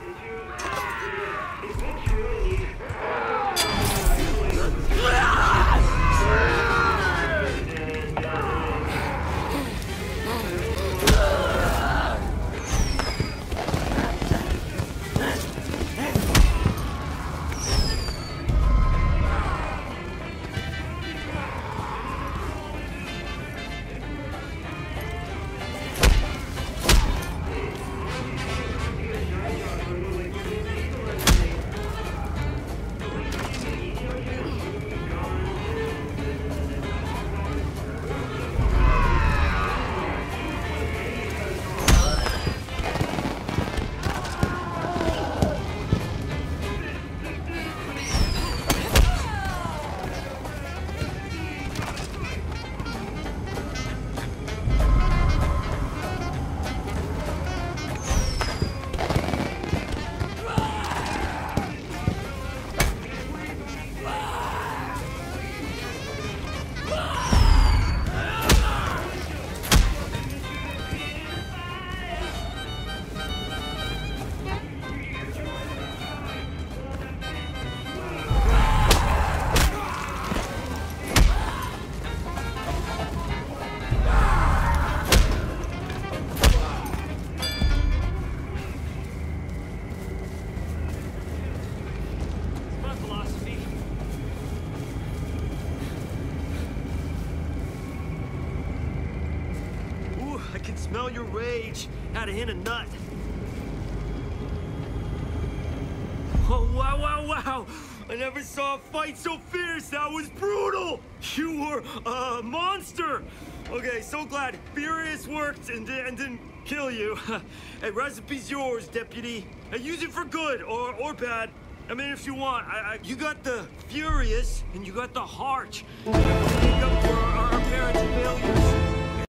I can smell your rage. Had a hint of nut. Oh, wow, wow, wow. I never saw a fight so fierce. That was brutal. You were a monster. Okay, so glad Furious worked and didn't kill you. Hey, recipe's yours, deputy. Use it for good or bad. I mean, if you want. You got the Furious and you got the heart.